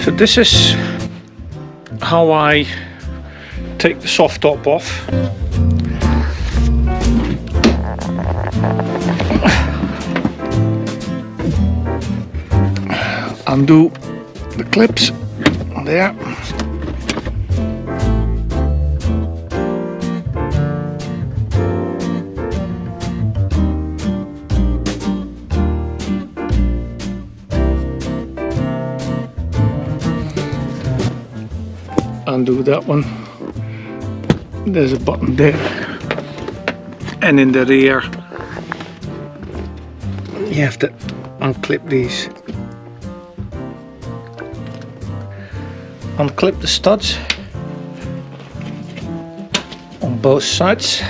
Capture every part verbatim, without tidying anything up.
So this is how I take the soft top off. Undo the clips there. Undo that one. There's a button there, and in the rear you have to unclip these. Unclip the studs on both sides.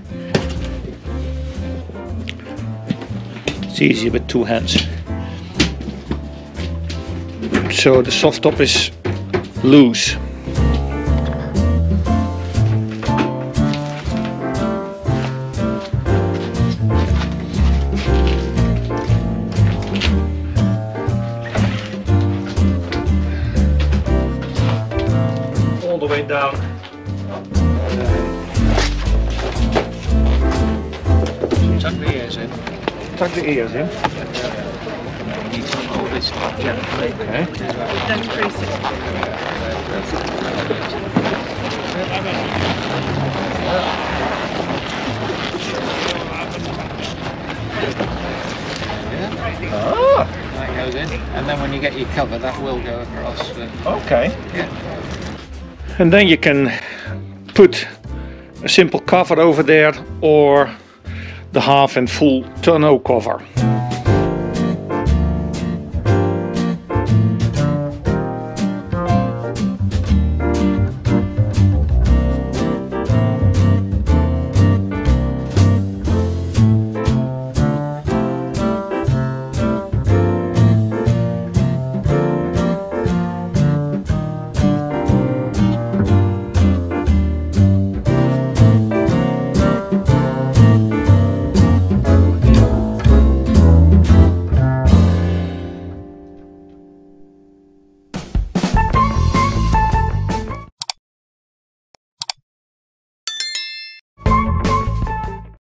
It's easy with two hands. So the soft top is loose. All the way down. Tuck the ears in. Tuck the ears in. You can hold this gently. Okay. Don't crease it. Ah. That goes in, and then when you get your cover, that will go across. Uh, Okay. yeah. And then you can put a simple cover over there or the half and full tonneau cover.